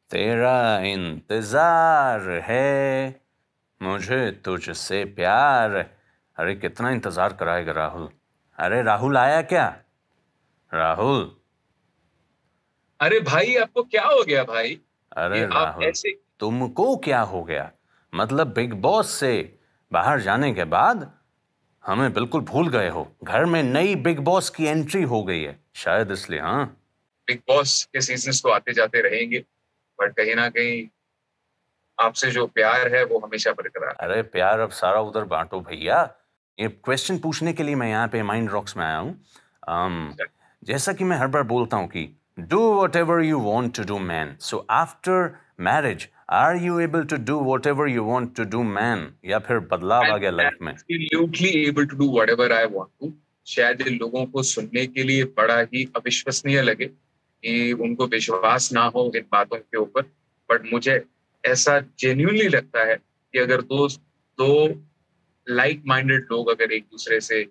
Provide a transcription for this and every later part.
तेरा इंतजार है, मुझे तुझसे प्यार। अरे कितना इंतजार कराएगा राहुल। अरे राहुल आया क्या? राहुल। अरे भाई, आपको क्या हो गया भाई? अरे ये आप राहुल, ऐसे। तुमको क्या हो गया? मतलब बिग बॉस से बाहर जाने के बाद हमें बिल्कुल भूल गए हो। घर में नई बिग बॉस की एंट्री हो गई है, शायद इसलिए। हाँ, बिग बॉस के सीजन्स तो आते जाते रहेंगे, बट कहीं ना कहीं आपसे जो प्यार है वो हमेशा बरकरार है। अरे प्यार अब सारा उधर बांटो भैया। ये क्वेश्चन पूछने के लिए मैं यहाँ पे माइंड रॉक्स में आया हूँ। जैसा कि मैं हर बार बोलता हूँ कि do whatever you want to do man, so after marriage are you able to do whatever you want to do man, या फिर बदलाव आ गया लाइफ में? Absolutely able to do whatever I want to. शायद इन लोगों को सुनने के लिए बड़ा ही अविश्वसनीय लगे कि उनको विश्वास ना हो इन बातों के ऊपर, बट मुझे ऐसा जेन्युइनली लगता है कि अगर दो लाइक माइंडेड लोग अगर एक दूसरे से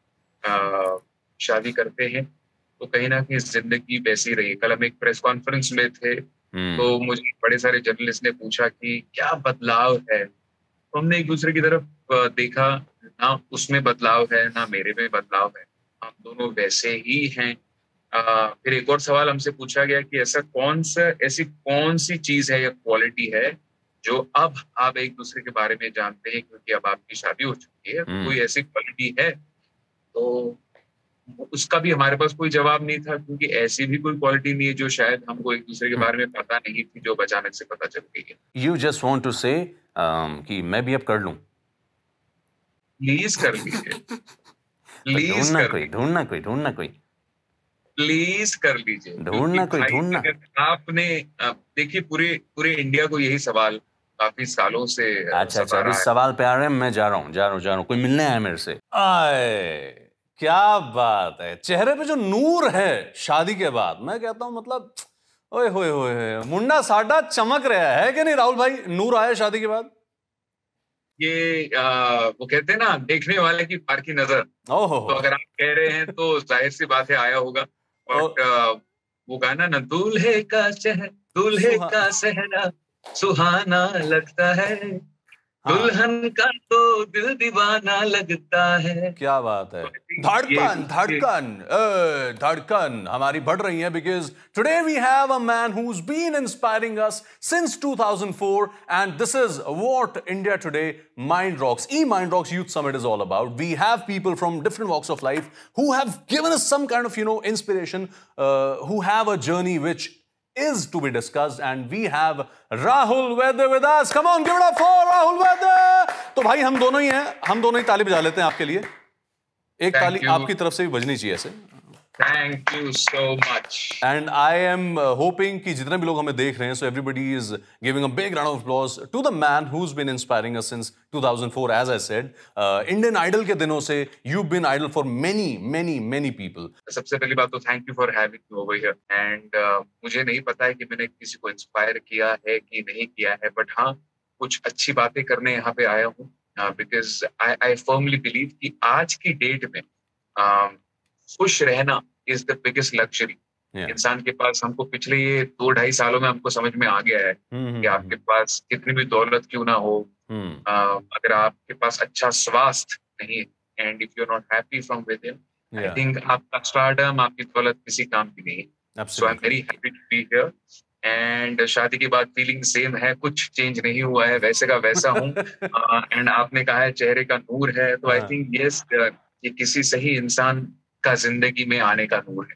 शादी करते हैं तो कहीं ना कहीं जिंदगी वैसी रही। कल हम एक प्रेस कॉन्फ्रेंस में थे, तो मुझे बड़े सारे जर्नलिस्ट ने पूछा कि क्या बदलाव है, तो हमने एक दूसरे की तरफ देखा। ना उसमें बदलाव है ना मेरे में बदलाव है, हम दोनों वैसे ही हैं। फिर एक और सवाल हमसे पूछा गया कि ऐसी कौन सी चीज है या क्वालिटी है जो अब आप एक दूसरे के बारे में जानते हैं क्योंकि अब आपकी शादी हो चुकी है, कोई ऐसी क्वालिटी है? तो उसका भी हमारे पास कोई जवाब नहीं था, क्योंकि ऐसी भी कोई क्वालिटी नहीं है जो शायद हमको एक दूसरे के बारे में पता नहीं थी, जो अचानक से पता चल गई है। यू जस्ट वॉन्ट टू से कि मैं भी अब कर लूं। प्लीज कर लीजिए, तो प्लीज ढूंढना कर कोई, लीजिए, ढूंढना कोई, ढूंढना कोई, प्लीज कर लीजिए, क्योंकि ढूंढना कोई, भाई ढूंढना। अगर आपने देखिए पूरे पूरे इंडिया को यही सवाल काफी सालों से अच्छा अच्छा, सता अभी रहा है। सवाल पे आ रहे हैं। मैं जा रहा हूँ, जा रहा हूँ, जा रहा हूँ। कोई मिलने आया मेरे से। आए, क्या बात है। चेहरे पे जो नूर है शादी के बाद, मैं कहता हूँ मतलब ओए होए होए होए, मुंडा साडा चमक रहा है कि नहीं राहुल भाई? नूर आया शादी के बाद। ये वो कहते हैं ना, देखने वाले की पार की नजर। ओहो तो अगर आप कह रहे हैं तो जाहिर सी बात है आया होगा। ओ, बट वो गाना ना, दूल्हे सुहा का सहरा सुहाना लगता है, हाँ, दुल्हन का तो दिल दीवाना लगता है। क्या बात है। तो I think धड़कन ये धड़कन धड़कन हमारी बढ़ रही है, because today we have a man who's been inspiring us since 2004, and this is what India Today Mind Rocks Mind Rocks Youth Summit is all about. We have people from different walks of life who have given us some kind of inspiration, who have a journey which is to be discussed, and we have Rahul Vaidya with us. Come on, give it up for Rahul Vaidya. तो भाई हम दोनों ही हैं, हम दोनों ही ताली बजा लेते हैं आपके लिए। एक ताली थैंक यू, आपकी तरफ से भी बजनी चाहिए ऐसे। Thank you so much. And I am hoping कि जितने भी लोग हमें देख रहे हैं, so everybody is giving a big round of applause to the man who has been inspiring us since 2004, as I said. Indian idol के दिनों से you been idol for many many many people. सबसे पहली बात तो thank you for having me over here. And मुझे नहीं पता है कि मैंने किसी को इंस्पायर किया है कि नहीं किया है, बट हाँ, कुछ अच्छी बातें करने यहाँ पे आया हूँ। Because I I firmly believe कि आज की डेट में खुश रहना इज द बिगेस्ट लग्जरी। इंसान के पास, हमको पिछले ये 2-2.5 सालों में हमको समझ में आ गया है कि आपके पास कितनी भी दौलत क्यों ना हो, अगर आपके पास अच्छा स्वास्थ्य नहीं है, and if you are not happy from within, I think आपका स्टारडम, आपकी दौलत किसी काम की नहीं है। So I am very happy to be here. And शादी के बाद फीलिंग सेम है, कुछ चेंज नहीं हुआ है, वैसे का वैसा हूँ। एंड आपने कहा है चेहरे का नूर है, तो आई थिंक यस, ये किसी सही इंसान का जिंदगी में आने का नूर है।